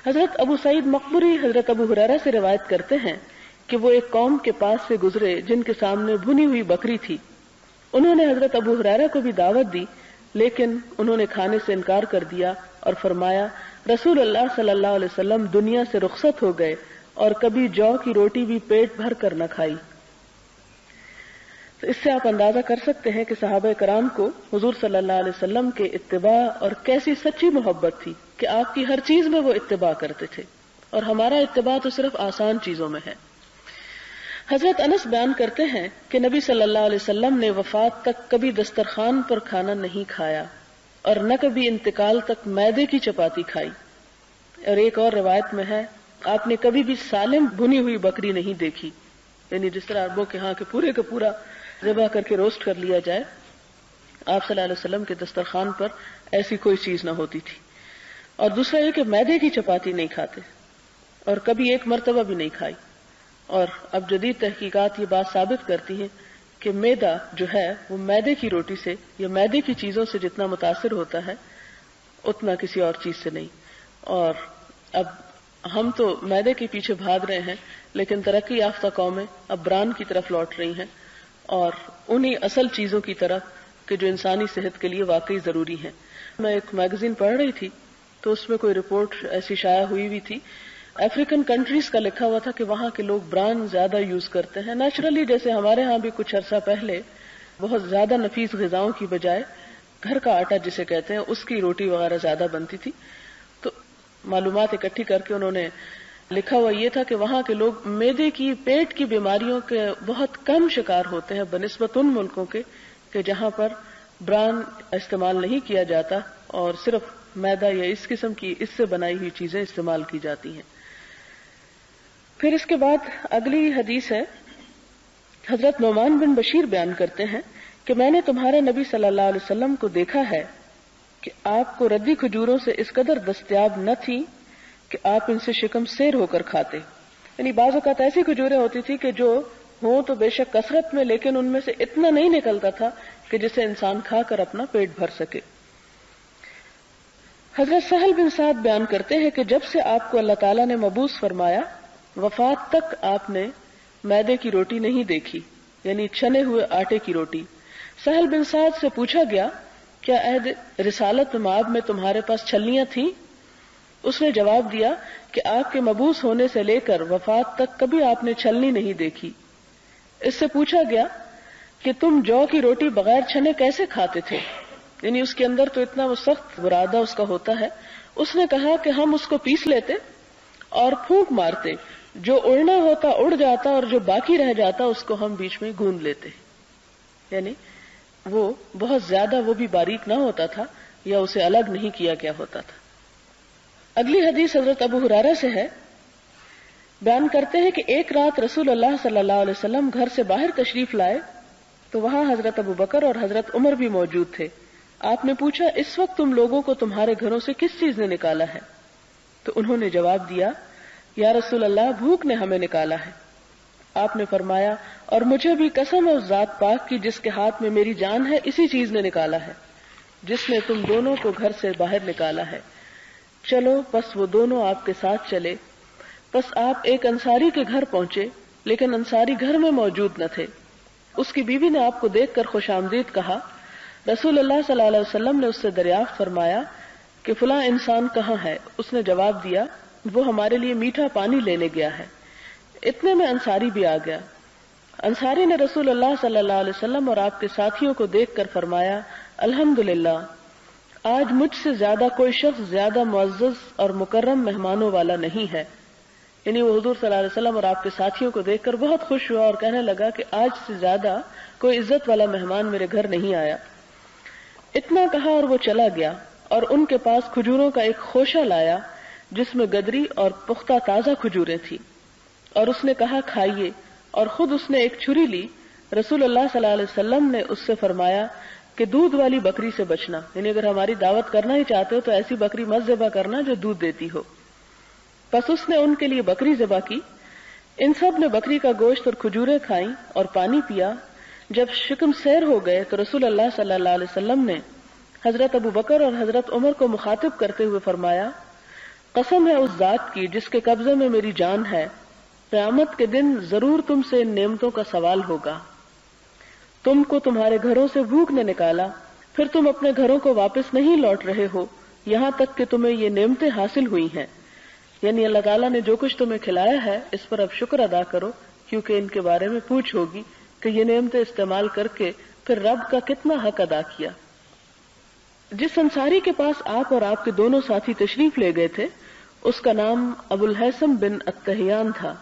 حضرت ابو سعید مقبری حضرت ابو ہریرہ سے روایت کرتے ہیں کہ وہ ایک قوم کے پاس سے گزرے جن کے سامنے بھنی ہوئی بکری تھی. انہوں نے حضرت ابو ہریرہ کو بھی دعوت دی، لیکن انہوں نے کھانے سے انکار کر دیا اور فرمایا رسول اللہ صلی اللہ علیہ وسلم دنیا سے رخصت ہو گئے اور کبھی جو کی روٹی بھی پیٹ بھر کر نہ کھائی. تو اس سے آپ اندازہ کر سکتے ہیں کہ صحابہ کرام کو حضور صلی اللہ علیہ وسلم کے اتباع اور کیسی سچی محبت تھی کہ آپ کی ہر چیز میں وہ اتباع کرتے تھے، اور ہمارا اتباع تو صرف آسان چیزوں میں ہے. حضرت انس بیان کرتے ہیں کہ نبی صلی اللہ علیہ وسلم نے وفات تک کبھی دسترخوان پر کھانا نہیں کھایا اور نہ کبھی انتقال تک میدے کی چپاتی کھائی. اور ایک اور روایت میں ہے آپ نے کبھی بھی سالم بھنی ہوئی بکری نہیں دیکھی، یعنی جس طرح عربوں کے ہاں کہ پورے کا پورا ذبح کر کے روسٹ کر لیا جائے، آپ صلی اللہ علیہ وسلم کے دسترخوان پر ایسی کوئی چیز نہ ہوتی تھی. اور دوسرا یہ کہ میدے کی چپاتی نہیں کھاتے اور کبھی ایک مرتبہ بھی نہیں کھائی. اور اب جدید تحقیقات یہ بات ثابت کرتی ہیں کہ میدا جو ہے وہ میدے کی روٹی سے یا میدے کی چیزوں سے جتنا متاثر ہوتا ہے اتنا کسی اور چیز سے نہیں. اور اب ہم تو میدے کے پیچھے بھاگ رہے ہیں، لیکن ترقی یافتہ قومیں اب بران کی طرف لوٹ رہی ہیں اور انہی اصل چیزوں کی طرف کہ جو انسانی صحت کے لیے واقعی ضروری ہیں. میں ایک میگزین پڑھ رہی تھی تو اس میں کوئی رپورٹ ایسی شائع ہوئی تھی، افریقن کنٹریز کا لکھا ہوا تھا کہ وہاں کے لوگ بران زیادہ یوز کرتے ہیں. نیچرلی جیسے ہمارے ہاں بھی کچھ عرصہ پہلے بہت زیادہ نفیس غذاؤں کی بجائے گھر کا آٹا جسے کہتے ہیں اس کی روٹی وغیرہ زیادہ بنتی تھی. تو معلومات اکٹھی کر کے انہوں نے لکھا ہوا یہ تھا کہ وہاں کے لوگ معدے کی پیٹ کی بیماریوں کے بہت کم شکار ہوتے ہیں بنسبت ان ملکوں کے کہ جہاں پر بران استعمال نہیں کیا جاتا اور صرف میدا یا اس قسم کی اس سے بنائی ہوئی چیزیں استعمال کی جاتی ہیں. پھر اس کے بعد اگلی حدیث ہے، حضرت نعمان بن بشیر بیان کرتے ہیں کہ میں نے تمہارے نبی صلی اللہ علیہ وسلم کو دیکھا ہے کہ آپ کو ردی کھجوروں سے اس قدر دستیاب نہ تھی کہ آپ ان سے شکم سیر ہو کر کھاتے. یعنی بعض اوقات ایسی کھجوریں ہوتی تھی کہ جو ہوں تو بے شک کثرت میں، لیکن ان میں سے اتنا نہیں نکلتا تھا کہ جسے انسان کھا کر اپنا پیٹ بھر سکے. حضرت سہل بن سعد بیان کرتے ہیں کہ جب سے آپ کو اللہ تعالیٰ نے مبعوث فرمایا وفات تک آپ نے میدے کی روٹی نہیں دیکھی، یعنی چھنے ہوئے آٹے کی روٹی. سہل بن سعد سے پوچھا گیا کیا عہد رسالت مآب میں تمہارے پاس چھلنیاں تھیں؟ اس نے جواب دیا کہ آپ کے مبعوث ہونے سے لے کر وفات تک کبھی آپ نے چھلنی نہیں دیکھی. اس سے پوچھا گیا کہ تم جو کی روٹی بغیر چھنے کیسے کھاتے تھے، یعنی اس کے اندر تو اتنا وہ سخت برادہ اس کا ہوتا ہے. اس نے کہا کہ ہم اس کو پیس لیتے اور پھونک مارتے، جو اڑنا ہوتا اڑ جاتا اور جو باقی رہ جاتا اس کو ہم بیچ میں گوند لیتے. یعنی وہ بہت زیادہ وہ بھی باریک نہ ہوتا تھا یا اسے الگ نہیں کیا گیا ہوتا تھا. اگلی حدیث حضرت ابو ہریرہ سے ہے، بیان کرتے ہیں کہ ایک رات رسول اللہ صلی اللہ علیہ وسلم گھر سے باہر تشریف لائے تو وہاں حضرت ابو بکر اور حضرت عمر بھی موجود تھے. آپ نے پوچھا اس وقت تم لوگوں کو تمہارے گھروں سے کس چیز نے نکالا ہے؟ تو انہوں نے جواب دیا یا رسول اللہ بھوک نے ہمیں نکالا ہے. آپ نے فرمایا اور مجھے بھی قسم ہے اس ذات پاک کی جس کے ہاتھ میں میری جان ہے، اسی چیز نے نکالا ہے جس نے تم دونوں کو گھر سے باہر نکالا ہے. چلو پس وہ دونوں آپ کے ساتھ چلے. پس آپ ایک انصاری کے گھر پہنچے، لیکن انصاری گھر میں موجود نہ تھے. اس کی بیوی نے آپ کو دیکھ کر خوش آمدید کہا. رسول اللہ صلی اللہ علیہ وسلم نے اس سے دریافت فرمایا کہ فلاں انسان کہاں ہے؟ اس نے جواب دیا وہ ہمارے لیے میٹھا پانی لینے گیا ہے. اتنے میں انصاری بھی آ گیا. انصاری نے رسول اللہ صلی اللہ علیہ وسلم اور آپ کے ساتھیوں کو دیکھ کر فرمایا الحمدللہ، آج مجھ سے زیادہ کوئی شخص زیادہ معزز اور مکرم مہمانوں والا نہیں ہے. یعنی وہ حضور صلی اللہ علیہ وسلم اور آپ کے ساتھیوں کو دیکھ کر بہت خوش ہوا اور کہنے لگا کہ آج سے زیادہ کوئی عزت والا مہمان میرے گھر نہیں آیا. اتنا کہا اور وہ چلا گیا اور ان کے پاس کھجوروں کا ایک خوشہ لایا جس میں گدری اور پختہ تازہ کھجوریں تھی، اور اس نے کہا کھائیے، اور خود اس نے ایک چھری لی. رسول اللہ صلی اللہ علیہ وسلم نے اس سے فرمایا کہ دودھ والی بکری سے بچنا، یعنی اگر ہماری دعوت کرنا ہی چاہتے ہو تو ایسی بکری مت ذبح کرنا جو دودھ دیتی ہو. پس اس نے ان کے لیے بکری ذبح کی. ان سب نے بکری کا گوشت اور کھجوریں کھائیں اور پانی پیا. جب شکم سیر ہو گئے تو رسول اللہ صلی اللہ علیہ وسلم نے حضرت ابو بکر اور حضرت عمر کو مخاطب کرتے ہوئے فرمایا قسم ہے اس ذات کی جس کے قبضے میں میری جان ہے، قیامت کے دن ضرور تم سے ان نعمتوں کا سوال ہوگا۔ تم کو تمہارے گھروں سے بھوک نے نکالا، پھر تم اپنے گھروں کو واپس نہیں لوٹ رہے ہو یہاں تک کہ تمہیں یہ نعمتیں حاصل ہوئی ہیں۔ یعنی اللہ تعالیٰ نے جو کچھ تمہیں کھلایا ہے اس پر اب شکر ادا کرو، کیونکہ ان کے بارے میں پوچھ ہوگی کہ یہ نعمتیں استعمال کر کے پھر رب کا کتنا حق ادا کیا۔ جس انصاری کے پاس آپ اور آپ کے دونوں ساتھی تشریف لے گئے تھے اس کا نام ابو الہیثم بن التہیان تھا۔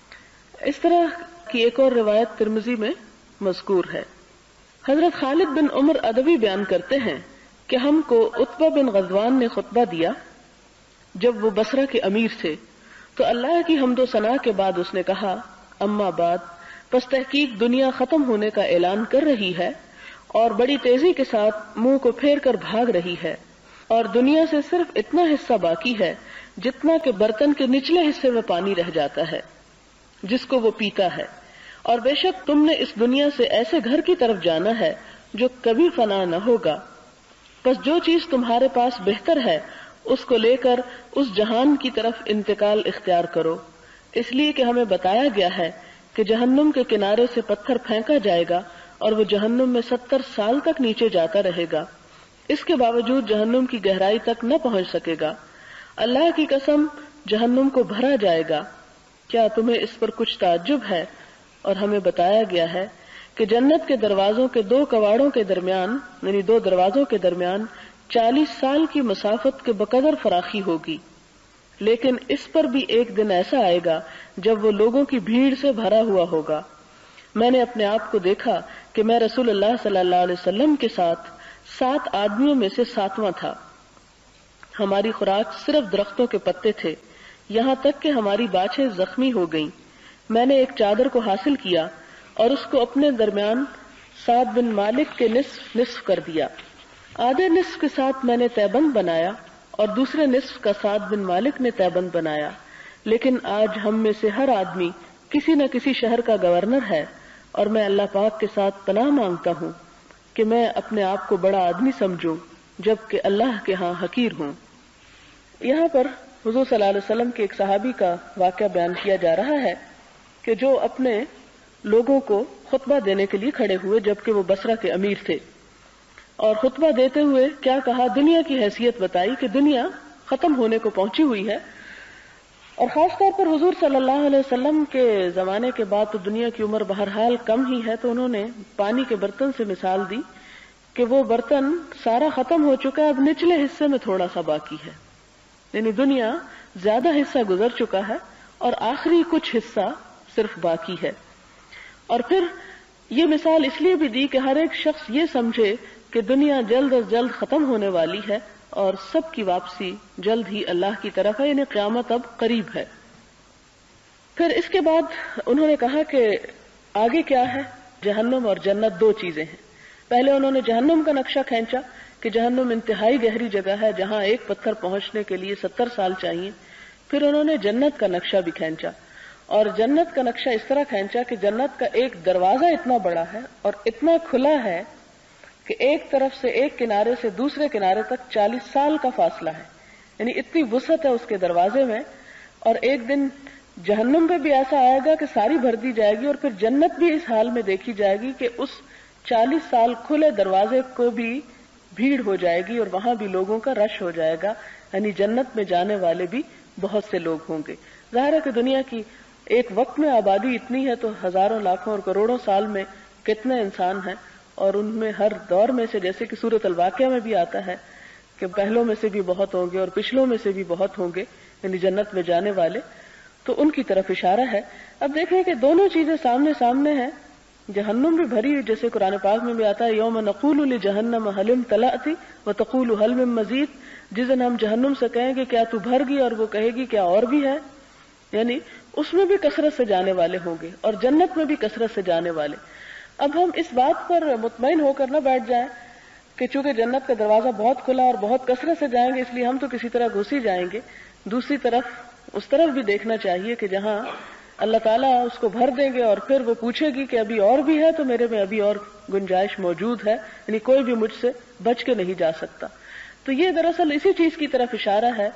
اس طرح کی ایک اور روایت ترمذی میں مذکور ہے۔ حضرت خالد بن عمر ادوی بیان کرتے ہیں کہ ہم کو عتبہ بن غزوان نے خطبہ دیا جب وہ بصرہ کے امیر تھے، تو اللہ کی حمد و ثنا کے بعد اس نے کہا، اما بعد، پس تحقیق دنیا ختم ہونے کا اعلان کر رہی ہے اور بڑی تیزی کے ساتھ منہ کو پھیر کر بھاگ رہی ہے، اور دنیا سے صرف اتنا حصہ باقی ہے جتنا کہ برتن کے نچلے حصے میں پانی رہ جاتا ہے جس کو وہ پیتا ہے، اور بے شک تم نے اس دنیا سے ایسے گھر کی طرف جانا ہے جو کبھی فنا نہ ہوگا، بس جو چیز تمہارے پاس بہتر ہے اس کو لے کر اس جہان کی طرف انتقال اختیار کرو، اس لیے کہ ہمیں بتایا گیا ہے کہ جہنم کے کنارے سے پتھر پھینکا جائے گا اور وہ جہنم میں 70 سال تک نیچے جاتا رہے گا، اس کے باوجود جہنم کی گہرائی تک نہ پہنچ سکے گا۔ اللہ کی قسم جہنم کو بھرا جائے گا، کیا تمہیں اس پر کچھ تعجب ہے؟ اور ہمیں بتایا گیا ہے کہ جنت کے دروازوں کے 2 کواڑوں کے درمیان، یعنی 2 دروازوں کے درمیان 40 سال کی مسافت کے بقدر فراخی ہوگی، لیکن اس پر بھی ایک دن ایسا آئے گا جب وہ لوگوں کی بھیڑ سے بھرا ہوا ہوگا۔ میں نے اپنے آپ کو دیکھا کہ میں رسول اللہ صلی اللہ علیہ وسلم کے ساتھ 7 آدمیوں میں سے 7واں تھا۔ ہماری خوراک صرف درختوں کے پتے تھے، یہاں تک کہ ہماری باچھیں زخمی ہو گئیں۔ میں نے ایک چادر کو حاصل کیا اور اس کو اپنے درمیان سعد بن مالک کے نصف کر دیا۔ آدھے نصف کے ساتھ میں نے تیبند بنایا اور دوسرے نصف کا سعد بن مالک نے تیبند بنایا، لیکن آج ہم میں سے ہر آدمی کسی نہ کسی شہر کا گورنر ہے، اور میں اللہ پاک کے ساتھ پناہ مانگتا ہوں کہ میں اپنے آپ کو بڑا آدمی سمجھوں جبکہ اللہ کے ہاں حقیر ہوں۔ یہاں پر حضور صلی اللہ علیہ وسلم کے ایک صحابی کا واقعہ بیان کیا جا رہا ہے کہ جو اپنے لوگوں کو خطبہ دینے کے لیے کھڑے ہوئے جبکہ وہ بصرہ کے امیر تھے، اور خطبہ دیتے ہوئے کیا کہا، دنیا کی حیثیت بتائی کہ دنیا ختم ہونے کو پہنچی ہوئی ہے، اور خاص طور پر حضور صلی اللہ علیہ وسلم کے زمانے کے بعد تو دنیا کی عمر بہرحال کم ہی ہے، تو انہوں نے پانی کے برتن سے مثال دی کہ وہ برتن سارا ختم ہو چکا ہے، اب نچلے حصے میں تھوڑا سا باقی ہے، یعنی دنیا زیادہ حصہ گزر چکا ہے اور آخری کچھ حصہ صرف باقی ہے۔ اور پھر یہ مثال اس لیے بھی دی کہ ہر ایک شخص یہ سمجھے کہ دنیا جلد از جلد ختم ہونے والی ہے اور سب کی واپسی جلد ہی اللہ کی طرف ہے، یعنی قیامت اب قریب ہے۔ پھر اس کے بعد انہوں نے کہا کہ آگے کیا ہے، جہنم اور جنت 2 چیزیں ہیں۔ پہلے انہوں نے جہنم کا نقشہ کھینچا کہ جہنم انتہائی گہری جگہ ہے جہاں ایک پتھر پہنچنے کے لیے 70 سال چاہیے۔ پھر انہوں نے جنت کا نقشہ بھی کھینچا، اور جنت کا نقشہ اس طرح کھینچا کہ جنت کا ایک دروازہ اتنا بڑا ہے اور اتنا کھلا ہے کہ ایک طرف سے ایک کنارے سے دوسرے کنارے تک 40 سال کا فاصلہ ہے، یعنی اتنی وسعت ہے اس کے دروازے میں۔ اور ایک دن جہنم پہ بھی ایسا آئے گا کہ ساری بھر دی جائے گی، اور پھر جنت بھی اس حال میں دیکھی جائے گی کہ اس 40 سال کھلے دروازے کو بھی بھیڑ ہو جائے گی اور وہاں بھی لوگوں کا رش ہو جائے گا، یعنی جنت میں جانے والے بھی بہت سے لوگ ہوں گے۔ ظاہر ہے کہ دنیا کی ایک وقت میں آبادی اتنی ہے تو ہزاروں لاکھوں اور کروڑوں سال میں کتنے انسان ہیں، اور ان میں ہر دور میں سے، جیسے کہ سورۃ الواقعہ میں بھی آتا ہے کہ پہلوں میں سے بھی بہت ہوں گے اور پچھلوں میں سے بھی بہت ہوں گے، یعنی جنت میں جانے والے، تو ان کی طرف اشارہ ہے۔ اب دیکھیں کہ دونوں چیزیں سامنے سامنے ہیں، جہنم بھی بھری ہوئی، جیسے قرآن پاک میں بھی آتا ہے یوم نقول لجہنم هل امتلأت وتقول هل من مزید، جس دن ہم جہنم سے کہیں گے کیا تو بھر گئی، اور وہ کہے گی کیا اور بھی ہے، یعنی اس میں بھی کثرت سے جانے والے ہوں گے اور جنت میں بھی کثرت سے جانے والے۔ اب ہم اس بات پر مطمئن ہو کر نہ بیٹھ جائیں کہ چونکہ جنت کا دروازہ بہت کھلا اور بہت کثرت سے جائیں گے اس لیے ہم تو کسی طرح گھس ہی جائیں گے، دوسری طرف اس طرف بھی دیکھنا چاہیے کہ جہاں اللہ تعالیٰ اس کو بھر دیں گے اور پھر وہ پوچھے گی کہ ابھی اور بھی ہے، تو میرے میں ابھی اور گنجائش موجود ہے، یعنی کوئی بھی مجھ سے بچ کے نہیں جا سکتا۔ تو یہ دراصل اسی چیز کی طرف اشارہ ہے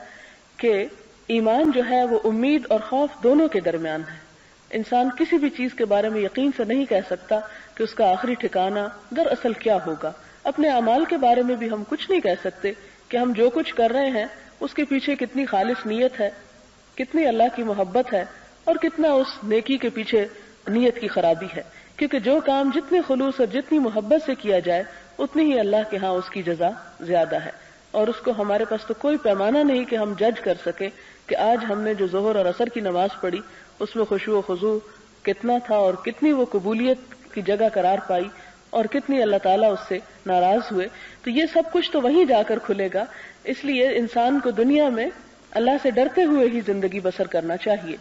کہ ایمان جو ہے وہ امید اور خوف دونوں کے درمیان ہے. انسان کسی بھی چیز کے بارے میں یقین سے نہیں کہہ سکتا کہ اس کا آخری ٹھکانہ دراصل کیا ہوگا. اپنے اعمال کے بارے میں بھی ہم کچھ نہیں کہہ سکتے کہ ہم جو کچھ کر رہے ہیں اس کے پیچھے کتنی خالص نیت ہے، کتنی اللہ کی محبت ہے، اور کتنا اس نیکی کے پیچھے نیت کی خرابی ہے. کیونکہ جو کام جتنے خلوص اور جتنی محبت سے کیا جائے اتنی ہی اللہ کے ہاں اس کی جزا زیادہ ہے. اور اس کو ہمارے پاس تو کوئی پیمانہ نہیں کہ ہم جج کر سکیں کہ آج ہم نے جو ظہر اور عصر کی نماز پڑھی اس میں خشوع و خضوع کتنا تھا اور کتنی وہ قبولیت کی جگہ قرار پائی اور کتنی اللہ تعالیٰ اس سے ناراض ہوئے. تو یہ سب کچھ تو وہیں جا کر کھلے گا. اس لیے انسان کو دنیا میں اللہ سے ڈرتے ہوئے ہی زندگی بسر کرنا چاہیے.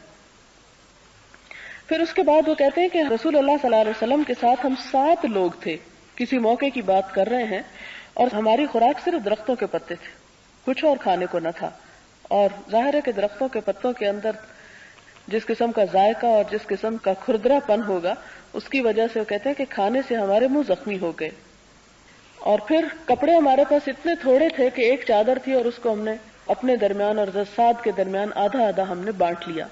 پھر اس کے بعد وہ کہتے ہیں کہ رسول اللہ صلی اللہ علیہ وسلم کے ساتھ ہم 7 لوگ تھے. کسی موقع کی بات کر رہے ہیں اور ہماری خوراک صرف درختوں کے پتے تھے، کچھ اور کھانے کو نہ تھا. اور ظاہر ہے کہ درختوں کے پتوں کے اندر جس قسم کا ذائقہ اور جس قسم کا کھردرا پن ہوگا اس کی وجہ سے وہ کہتے ہیں کہ کھانے سے ہمارے منہ زخمی ہو گئے. اور پھر کپڑے ہمارے پاس اتنے تھوڑے تھے کہ ایک چادر تھی اور اس کو ہم نے اپنے درمیان اور زساد کے درمیان آدھا آدھا ہم نے بانٹ لیا.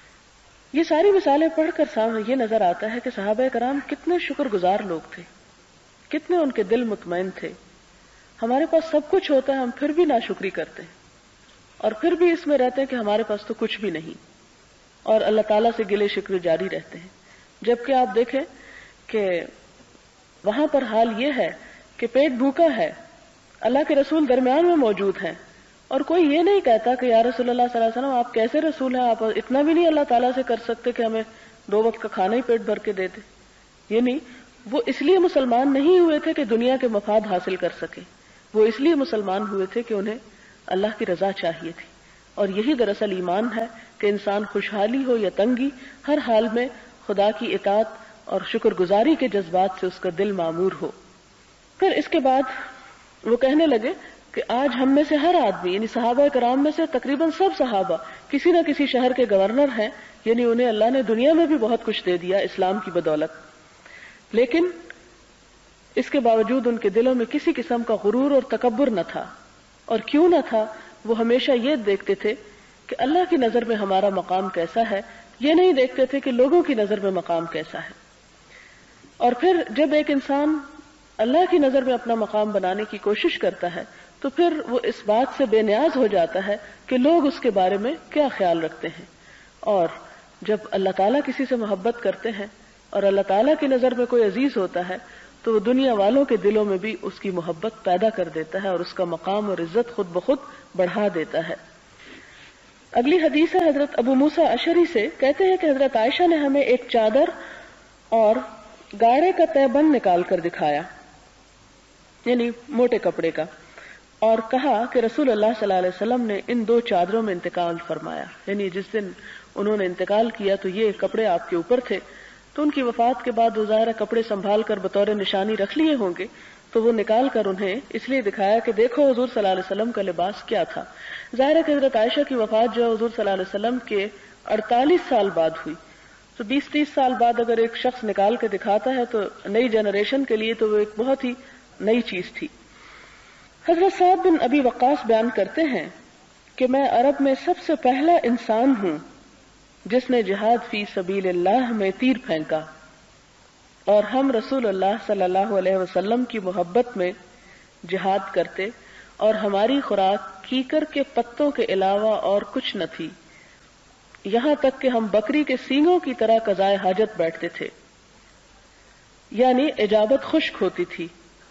یہ ساری مثالیں پڑھ کر سامنے یہ نظر آتا ہے کہ صحابہ کرام کتنے شکر گزار لوگ تھے، کتنے ان کے دل مطمئن تھے. ہمارے پاس سب کچھ ہوتا ہے، ہم پھر بھی ناشکری کرتے ہیں اور پھر بھی اس میں رہتے ہیں کہ ہمارے پاس تو کچھ بھی نہیں، اور اللہ تعالیٰ سے گلے شکوے جاری رہتے ہیں. جبکہ آپ دیکھیں کہ وہاں پر حال یہ ہے کہ پیٹ بھوکا ہے، اللہ کے رسول درمیان میں موجود ہیں، اور کوئی یہ نہیں کہتا کہ یا رسول اللہ صلی اللہ علیہ وسلم آپ کیسے رسول ہیں، آپ اتنا بھی نہیں اللہ تعالیٰ سے کر سکتے کہ ہمیں 2 وقت کا کھانا ہی پیٹ بھر کے دے دے. یہ نہیں، وہ اس لیے مسلمان نہیں ہوئے تھے کہ دنیا کے مفاد حاصل کر سکے، وہ اس لیے مسلمان ہوئے تھے کہ انہیں اللہ کی رضا چاہیے تھی. اور یہی دراصل ایمان ہے کہ انسان خوشحالی ہو یا تنگی ہر حال میں خدا کی اطاعت اور شکر گزاری کے جذبات سے اس کا دل معمور ہو. پھر اس کے بعد وہ کہنے لگے کہ آج ہم میں سے ہر آدمی، یعنی صحابہ کرام میں سے تقریباً سب صحابہ کسی نہ کسی شہر کے گورنر ہیں، یعنی انہیں اللہ نے دنیا میں بھی بہت کچھ دے دیا اسلام کی بدولت، لیکن اس کے باوجود ان کے دلوں میں کسی قسم کا غرور اور تکبر نہ تھا. اور کیوں نہ تھا؟ وہ ہمیشہ یہ دیکھتے تھے کہ اللہ کی نظر میں ہمارا مقام کیسا ہے، یہ نہیں دیکھتے تھے کہ لوگوں کی نظر میں مقام کیسا ہے. اور پھر جب ایک انسان اللہ کی نظر میں اپنا مقام بنانے کی کوشش کرتا ہے تو پھر وہ اس بات سے بے نیاز ہو جاتا ہے کہ لوگ اس کے بارے میں کیا خیال رکھتے ہیں. اور جب اللہ تعالیٰ کسی سے محبت کرتے ہیں اور اللہ تعالیٰ کی نظر میں کوئی عزیز ہوتا ہے تو وہ دنیا والوں کے دلوں میں بھی اس کی محبت پیدا کر دیتا ہے اور اس کا مقام اور عزت خود بخود بڑھا دیتا ہے. اگلی حدیث ہے حضرت ابو موسیٰ اشعری سے، کہتے ہیں کہ حضرت عائشہ نے ہمیں ایک چادر اور گاڑے کا تہبند نکال کر دکھایا، یعنی موٹے کپڑے کا، اور کہا کہ رسول اللہ صلی اللہ علیہ وسلم نے ان 2 چادروں میں انتقال فرمایا. یعنی جس دن انہوں نے انتقال کیا تو یہ کپڑے آپ کے اوپر تھے، تو ان کی وفات کے بعد وہ ظاہر کپڑے سنبھال کر بطور نشانی رکھ لیے ہوں گے، تو وہ نکال کر انہیں اس لیے دکھایا کہ دیکھو حضور صلی اللہ علیہ وسلم کا لباس کیا تھا. ظاہر ہے کہ حضرت عائشہ کی وفات جو ہے حضور صلی اللہ علیہ وسلم کے 48 سال بعد ہوئی، تو 20-30 سال بعد اگر ایک شخص نکال کے دکھاتا ہے تو نئی جنریشن کے لیے تو وہ ایک بہت ہی نئی چیز تھی. حضرت سعد بن ابی وقاص بیان کرتے ہیں کہ میں عرب میں سب سے پہلا انسان ہوں جس نے جہاد فی سبیل اللہ میں تیر پھینکا، اور ہم رسول اللہ صلی اللہ علیہ وسلم کی محبت میں جہاد کرتے اور ہماری خوراک کیکر کے پتوں کے علاوہ اور کچھ نہ تھی، یہاں تک کہ ہم بکری کے سینگوں کی طرح قضائے حاجت بیٹھتے تھے، یعنی اجابت خشک ہوتی تھی.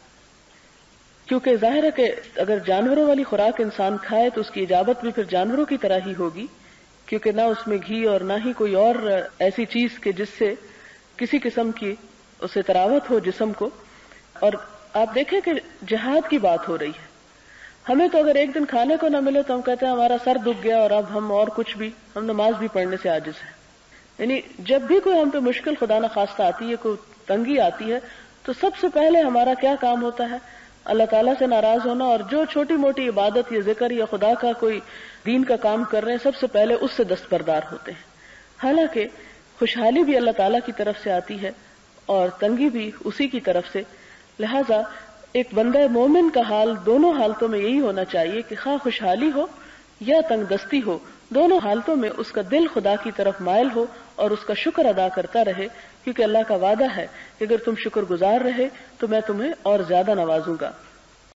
کیونکہ ظاہر ہے کہ اگر جانوروں والی خوراک انسان کھائے تو اس کی اجابت بھی پھر جانوروں کی طرح ہی ہوگی، کیونکہ نہ اس میں گھی اور نہ ہی کوئی اور ایسی چیز کہ جس سے کسی قسم کی اسے تراوت ہو جسم کو. اور آپ دیکھیں کہ جہاد کی بات ہو رہی ہے، ہمیں تو اگر ایک دن کھانے کو نہ ملے تو ہم کہتے ہیں ہمارا سر دکھ گیا اور اب ہم اور کچھ بھی، ہم نماز بھی پڑھنے سے عاجز ہیں. یعنی جب بھی کوئی ہم پہ مشکل خدا نخواستہ آتی ہے، کوئی تنگی آتی ہے، تو سب سے پہلے ہمارا کیا کام ہوتا ہے؟ اللہ تعالیٰ سے ناراض ہونا، اور جو چھوٹی موٹی عبادت یا ذکر یا خدا کا کوئی دین کا کام کر رہے ہیں سب سے پہلے اس سے دستبردار ہوتے ہیں. حالانکہ خوشحالی بھی اللہ تعالیٰ کی طرف سے آتی ہے اور تنگی بھی اسی کی طرف سے. لہذا ایک بندہ مومن کا حال دونوں حالتوں میں یہی ہونا چاہیے کہ خواہ خوشحالی ہو یا تنگ دستی ہو، دونوں حالتوں میں اس کا دل خدا کی طرف مائل ہو اور اس کا شکر ادا کرتا رہے، کیونکہ اللہ کا وعدہ ہے کہ اگر تم شکر گزار رہے تو میں تمہیں اور زیادہ نوازوں گا۔